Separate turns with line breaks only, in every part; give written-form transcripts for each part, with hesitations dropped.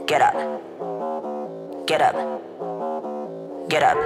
Get up. Get up. Get up.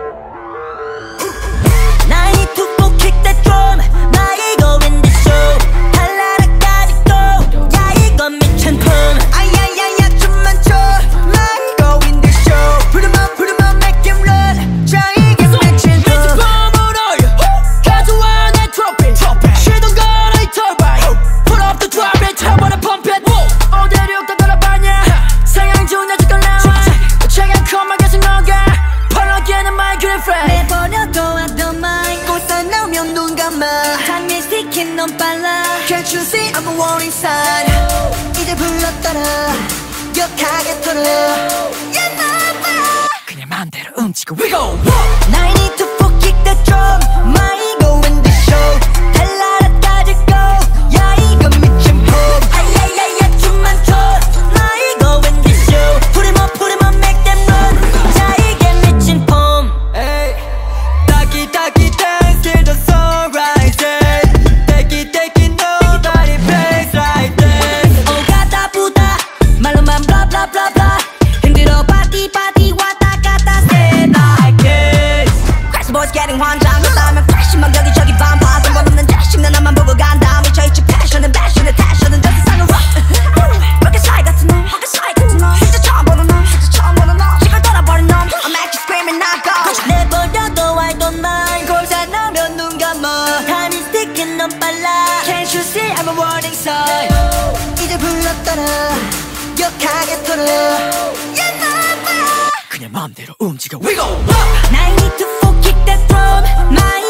Now I need to go kick that drum. 나 이거 in the show. 달라라까지 go. 야 이거 미친 품. 아야야야 춤만 춰. 나 이거 in the show. Put 'em on, make him run. 자 이게 미친 품. 미친 품으로 가져와 내 트로피. 시동 걸어 이 터바인. Put up the drop it, 타버려 pump it. 어디로 또 돌아봤냐. 상향 중 아직 올라와. 최강 컴만 계속 녹아. 펄럭이는 my girlfriend. 내버려둬 하던 말 꽃사 나오면 눈 감아. 타임이 스틱인 넌 빨라. Can't you see I'm a warning sign. 이제 불렀더라 격하게 털어. Yeah, nah, 그냥 맘대로 움직여 we go. Now I need to kick that drum. My ego in the show. 달라라까지 go. 야 이거 미친 품. 아야야야 춤만 춰. 나 이거 in the show. Put 'em up, make them run. 자 이게 미친 품. Hey, taki dance till the sun rises. Take it, nobody plays like this. 오가다 부다 말로만 blah blah blah blah. 힘들어 party 왔다 갔다 stay like this. Crazy boys getting 환장. 놀라면 crash만 여기저기 반파. 상관없는 자식 난 나만 보고 간다. 미쳐있지 passion은 passion은 저 세상을 rock. Rocket slide 같은 놈 진짜 처음 보는 놈 지금 돌아버린 놈 I'm actually screaming not go. 내버려둬 I don't mind. 골사 나면 눈 감아. Time is ticking 넌 빨라. Can't you see I'm a warning sign. 이제 불렀더라 격하게 털어. Yeah, nah, 그냥 맘대로 움직여 we go. Now I need to kick that drum. My